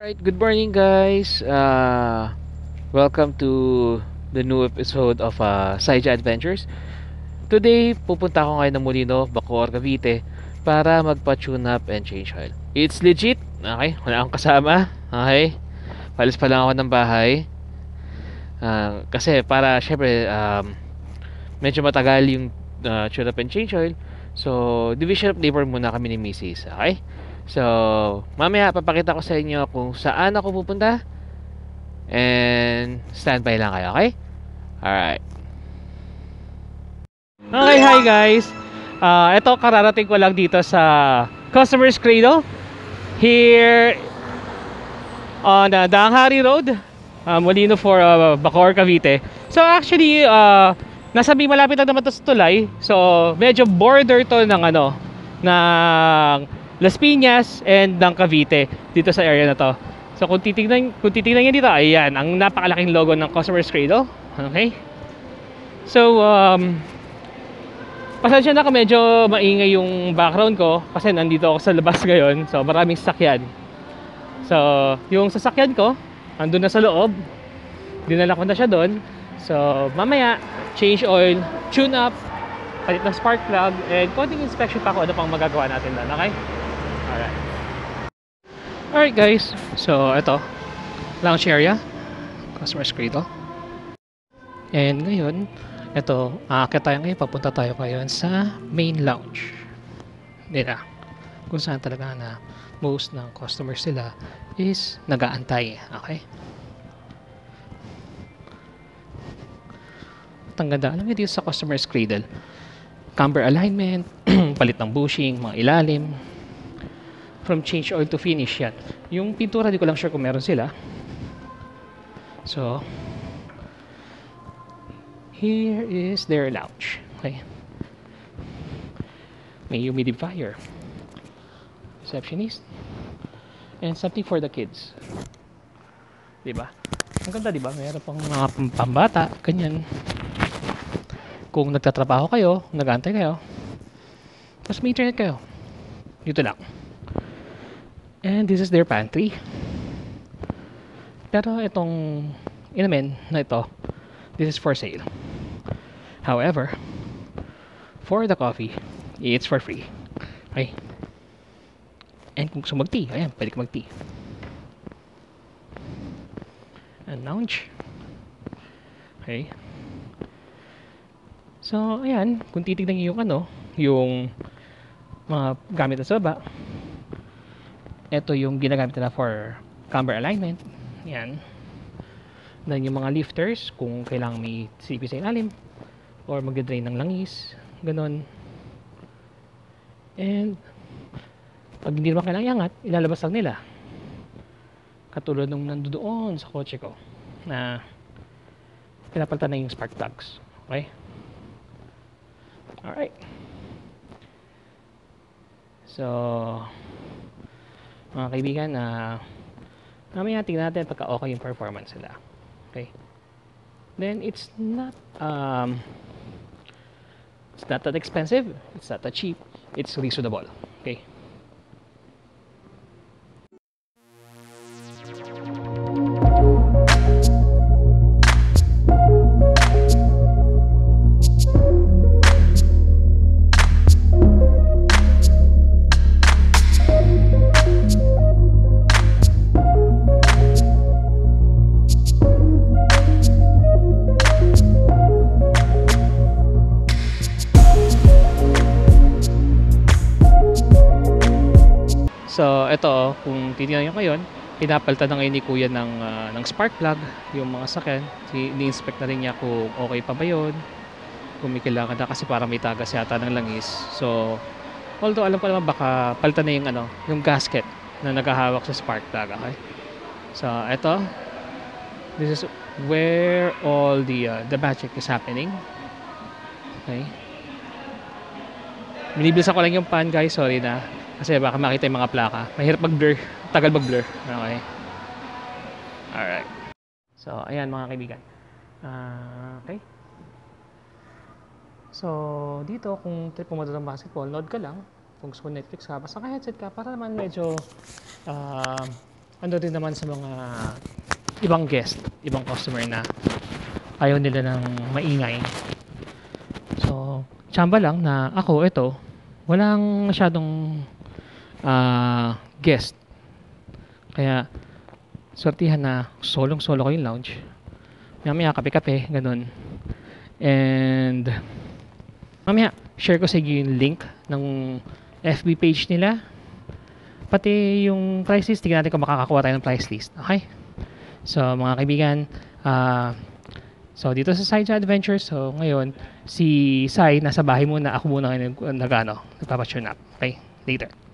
Alright, good morning guys. Welcome to the new episode of Saija Adventures. Today, pupunta ako ngayon ng Molino, Bacoor, Cavite para magpa-tune up and change oil. It's legit. Okay, wala akong kasama. Okay. Palis pa lang ako ng bahay. Kasi para syempre medyo matagal yung tune up and change oil. So, division of labor muna kami ni Mrs. Okay? So, mamaya papakita ko sa inyo kung saan ako pupunta. And standby lang kayo, okay? Alright. Okay, hi guys. Ito, kararating ko lang dito sa Customer's Cradle here on Daanghari Road, Molino for Bacoor, Cavite. So actually, nasa may malapit lang naman to sa tulay. So medyo border to ng ng Las Piñas and ng Cavite dito sa area na to. So kung titingnan niyo dito, ayan, ang napakalaking logo ng Customer's Cradle. Okay? So pasensya na kung medyo maingay yung background ko kasi nandito ako sa labas ngayon. So maraming sasakyan. So yung sasakyan ko andun na sa loob. Dinala ko na siya doon. So mamaya change oil, tune up, palit ng spark plug, and konting inspection pa kung ano pang magagawa natin doon. Okay? Alright guys, so ito, lounge area, Customer's Cradle. And ngayon, ito, aakyat tayo ngayon, papunta tayo ngayon sa main lounge nila, kung saan talaga na most ng customers nila is nag-aantay. Okay? At ang ganda, alam niyo dito sa Customer's Cradle, camber alignment, palit ng bushing, mga ilalim, from change oil to finish yan. Yung pintura, di ko lang sure kung meron sila. So, here is their lounge. Okay. May humidifier, receptionist, and something for the kids. Diba? Ang ganda, diba? Meron pang mga pambata, ganyan. Kung nagtatrabaho kayo, nag-aantay kayo, tapos may internet kayo, dito lang. And this is their pantry. Pero itong inumin na ito, this is for sale. However, for the coffee, it's for free. Okay? And kung gusto mag-tea, ayan, pwede ka mag-tea. And lounge. Okay? So, ayan, kung titignan niyo yung yung mga gamit na sa baba, ito yung ginagamit nila for camber alignment. Yan. Then yung mga lifters, kung kailangan may CP sa ilalim or magde-drain ng langis, ganon. And pag hindi naman kailangan iangat, ilalabas lang nila. Katulad nung nandoon sa kotse ko na pinapalitan na yung spark plugs. Okay? Alright. So mga kaibigan, mamaya tingnan natin pagka okay yung performance nila. Okay? Then it's not that expensive, it's not that cheap, it's reasonable. Okay? So, ito, kung titingnan nyo ngayon, pinapalitan na ngayon ni Kuya ng spark plug, yung mga sakyan. Ni-inspect na rin niya kung okay pa ba yun, kung may kailangan na, kasi parang may tagas yata ng langis. So, although alam ko naman baka palitan na yung gasket na naghahawak sa spark plug. Okay? So, ito, this is where all the magic is happening. Okay? Binibilisan ko lang yung pan, guys, sorry na. Kasi baka makita yung mga plaka. Mahirap mag-blur. Tagal mag-blur. Okay. Alright. So, ayan mga kaibigan. Okay. So, dito, kung trip mo ng basketball, load ka lang. Kung gusto mo Netflix ka, basta ka-headset ka para naman medyo ano din naman sa mga ibang guest, ibang customer na ayaw nila ng maingay. So, tsamba lang na ako, ito, walang masyadong guest. Kaya, sortihan na solong-solo ko yung lounge. Mamaya kape-kape, ganun. And, mamaya, share ko sa inyo yung link ng FB page nila. Pati yung price list, tignan natin kung makakakuha tayo ng price list. Okay? So, mga kaibigan, so dito sa Side Adventure, so ngayon, si Sai nasa bahay muna, ako muna nagpapatune up. Okay? Later.